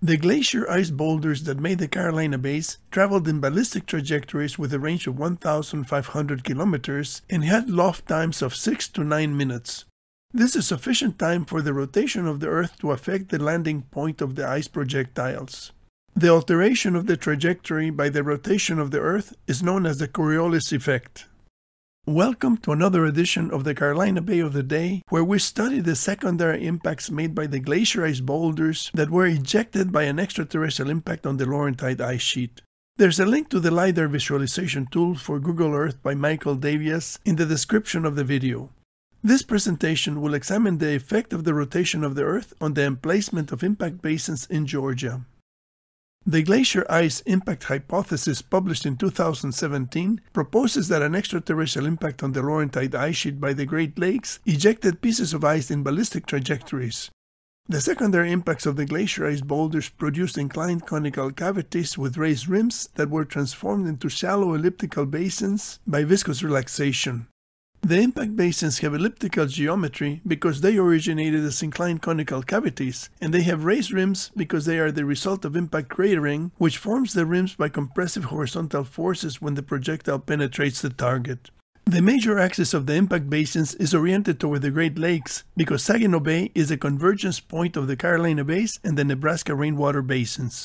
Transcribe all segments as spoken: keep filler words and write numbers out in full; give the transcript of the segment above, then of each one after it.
The glacier ice boulders that made the Carolina Bays traveled in ballistic trajectories with a range of one thousand five hundred kilometers and had loft times of six to nine minutes. This is sufficient time for the rotation of the Earth to affect the landing point of the ice projectiles. The alteration of the trajectory by the rotation of the Earth is known as the Coriolis Effect. Welcome to another edition of the Carolina Bay of the Day, where we study the secondary impacts made by the glacier ice boulders that were ejected by an extraterrestrial impact on the Laurentide ice sheet. There's a link to the LiDAR visualization tool for Google Earth by Michael Davies in the description of the video. This presentation will examine the effect of the rotation of the Earth on the emplacement of impact basins in Georgia. The glacier ice impact hypothesis, published in two thousand seventeen, proposes that an extraterrestrial impact on the Laurentide ice sheet by the Great Lakes ejected pieces of ice in ballistic trajectories. The secondary impacts of the glacier ice boulders produced inclined conical cavities with raised rims that were transformed into shallow elliptical basins by viscous relaxation. The impact basins have elliptical geometry because they originated as inclined conical cavities, and they have raised rims because they are the result of impact cratering, which forms the rims by compressive horizontal forces when the projectile penetrates the target. The major axis of the impact basins is oriented toward the Great Lakes because Saginaw Bay is a convergence point of the Carolina Bays and the Nebraska rainwater basins.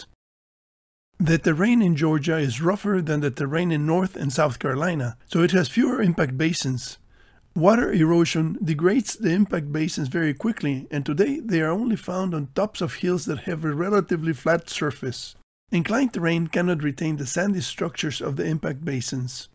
The terrain in Georgia is rougher than the terrain in North and South Carolina, so it has fewer impact basins. Water erosion degrades the impact basins very quickly, and today they are only found on tops of hills that have a relatively flat surface. Inclined terrain cannot retain the sandy structures of the impact basins.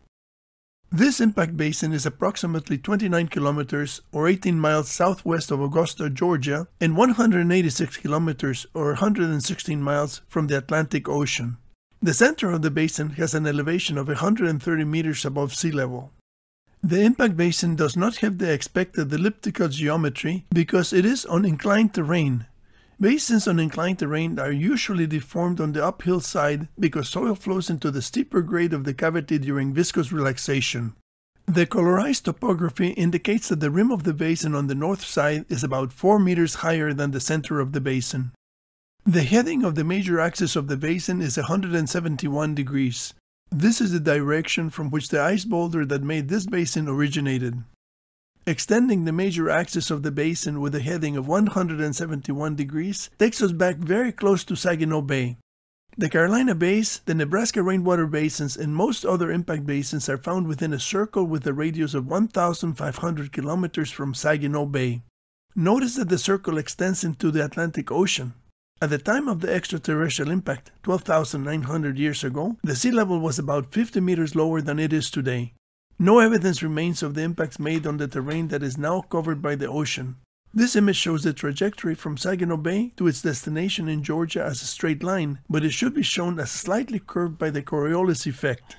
This impact basin is approximately twenty-nine kilometers or eighteen miles southwest of Augusta, Georgia, and one hundred eighty-six kilometers or one hundred sixteen miles from the Atlantic Ocean. The center of the basin has an elevation of one hundred thirty meters above sea level. The impact basin does not have the expected elliptical geometry because it is on inclined terrain. Basins on inclined terrain are usually deformed on the uphill side because soil flows into the steeper grade of the cavity during viscous relaxation. The colorized topography indicates that the rim of the basin on the north side is about four meters higher than the center of the basin. The heading of the major axis of the basin is one hundred seventy-one degrees. This is the direction from which the ice boulder that made this basin originated. Extending the major axis of the basin with a heading of one hundred seventy-one degrees takes us back very close to Saginaw Bay. The Carolina Bays, the Nebraska rainwater basins, and most other impact basins are found within a circle with a radius of one thousand five hundred kilometers from Saginaw Bay. Notice that the circle extends into the Atlantic Ocean. At the time of the extraterrestrial impact, twelve thousand nine hundred years ago, the sea level was about fifty meters lower than it is today. No evidence remains of the impacts made on the terrain that is now covered by the ocean. This image shows the trajectory from Saginaw Bay to its destination in Georgia as a straight line, but it should be shown as slightly curved by the Coriolis Effect.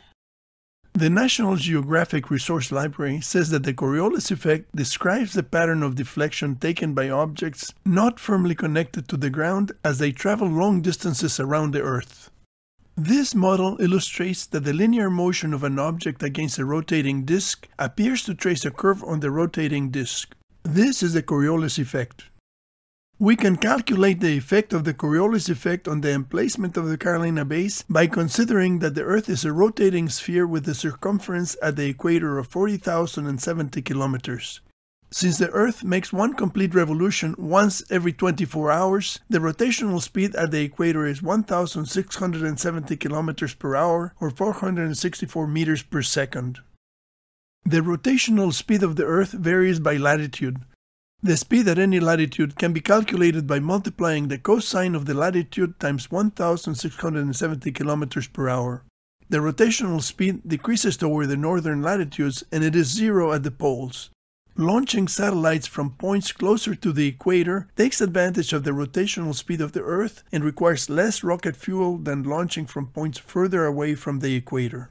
The National Geographic Resource Library says that the Coriolis effect describes the pattern of deflection taken by objects not firmly connected to the ground as they travel long distances around the Earth. This model illustrates that the linear motion of an object against a rotating disk appears to trace a curve on the rotating disk. This is the Coriolis effect. We can calculate the effect of the Coriolis effect on the emplacement of the Carolina Bays by considering that the Earth is a rotating sphere with a circumference at the equator of forty thousand seventy kilometers. Since the Earth makes one complete revolution once every twenty-four hours, the rotational speed at the equator is one thousand six hundred seventy kilometers per hour or four hundred sixty-four meters per second. The rotational speed of the Earth varies by latitude. The speed at any latitude can be calculated by multiplying the cosine of the latitude times one thousand six hundred seventy kilometers per hour. The rotational speed decreases toward the northern latitudes and it is zero at the poles. Launching satellites from points closer to the equator takes advantage of the rotational speed of the Earth and requires less rocket fuel than launching from points further away from the equator.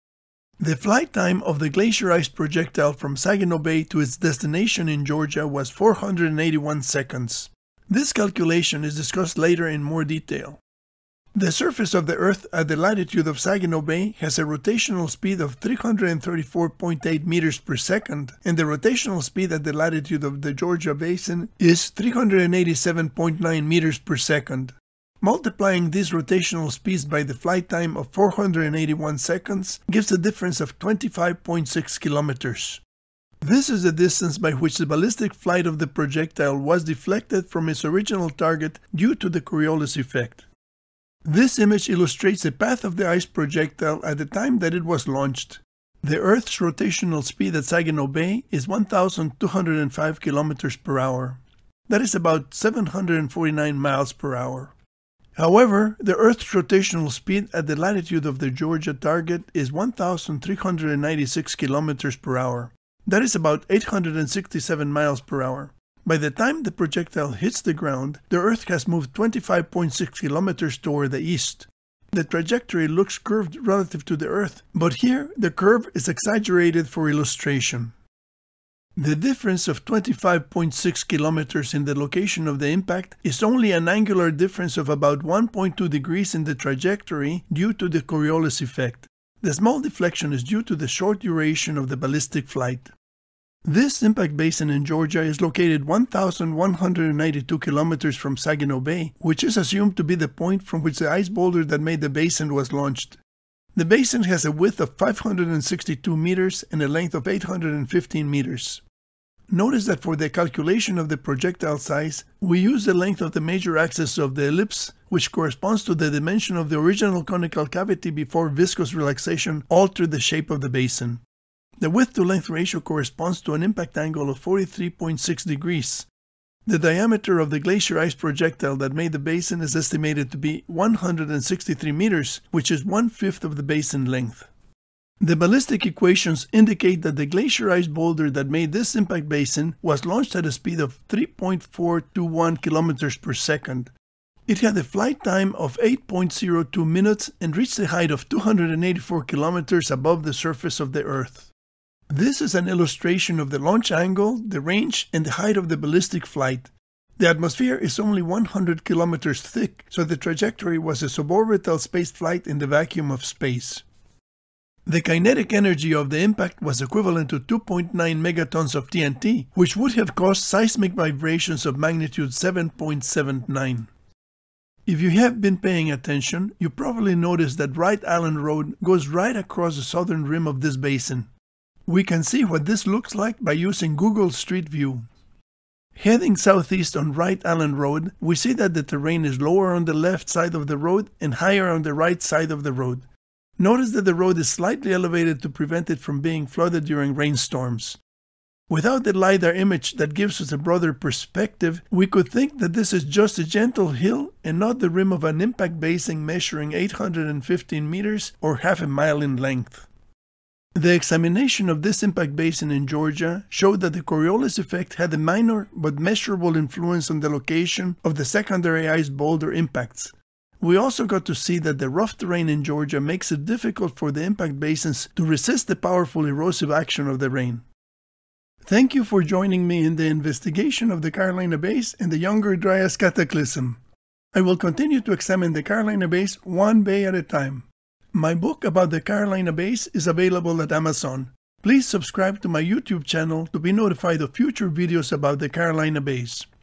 The flight time of the glacier ice projectile from Saginaw Bay to its destination in Georgia was four hundred eighty-one seconds. This calculation is discussed later in more detail. The surface of the Earth at the latitude of Saginaw Bay has a rotational speed of three hundred thirty-four point eight meters per second, and the rotational speed at the latitude of the Georgia Basin is three hundred eighty-seven point nine meters per second. Multiplying these rotational speeds by the flight time of four hundred eighty-one seconds gives a difference of twenty-five point six kilometers. This is the distance by which the ballistic flight of the projectile was deflected from its original target due to the Coriolis effect. This image illustrates the path of the ice projectile at the time that it was launched. The Earth's rotational speed at Saginaw Bay is one thousand two hundred five kilometers per hour. That is about seven hundred forty-nine miles per hour. However, the Earth's rotational speed at the latitude of the Georgia target is one thousand three hundred ninety-six kilometers per hour. That is about eight hundred sixty-seven miles per hour. By the time the projectile hits the ground, the Earth has moved twenty-five point six kilometers toward the east. The trajectory looks curved relative to the Earth, but here the curve is exaggerated for illustration. The difference of twenty-five point six kilometers in the location of the impact is only an angular difference of about one point two degrees in the trajectory due to the Coriolis effect. The small deflection is due to the short duration of the ballistic flight. This impact basin in Georgia is located one thousand one hundred ninety-two kilometers from Saginaw Bay, which is assumed to be the point from which the ice boulder that made the basin was launched. The basin has a width of five hundred sixty-two meters and a length of eight hundred fifteen meters. Notice that for the calculation of the projectile size, we use the length of the major axis of the ellipse, which corresponds to the dimension of the original conical cavity before viscous relaxation altered the shape of the basin. The width-to-length ratio corresponds to an impact angle of forty-three point six degrees. The diameter of the glacier ice projectile that made the basin is estimated to be one hundred sixty-three meters, which is one-fifth of the basin length. The ballistic equations indicate that the glacier ice boulder that made this impact basin was launched at a speed of three point four two one kilometers per second. It had a flight time of eight point zero two minutes and reached a height of two hundred eighty-four kilometers above the surface of the Earth. This is an illustration of the launch angle, the range, and the height of the ballistic flight. The atmosphere is only one hundred kilometers thick, so the trajectory was a suborbital spaceflight in the vacuum of space. The kinetic energy of the impact was equivalent to two point nine megatons of T N T, which would have caused seismic vibrations of magnitude seven point seven nine. If you have been paying attention, you probably noticed that Wright Island Road goes right across the southern rim of this basin. We can see what this looks like by using Google Street View. Heading southeast on Wright Island Road, we see that the terrain is lower on the left side of the road and higher on the right side of the road. Notice that the road is slightly elevated to prevent it from being flooded during rainstorms. Without the LiDAR image that gives us a broader perspective, we could think that this is just a gentle hill and not the rim of an impact basin measuring eight hundred fifteen meters or half a mile in length. The examination of this impact basin in Georgia showed that the Coriolis effect had a minor but measurable influence on the location of the secondary ice boulder impacts. We also got to see that the rough terrain in Georgia makes it difficult for the impact basins to resist the powerful erosive action of the rain. Thank you for joining me in the investigation of the Carolina Bays and the Younger Dryas Cataclysm. I will continue to examine the Carolina Bays one bay at a time. My book about the Carolina Bays is available at Amazon. Please subscribe to my YouTube channel to be notified of future videos about the Carolina Bays.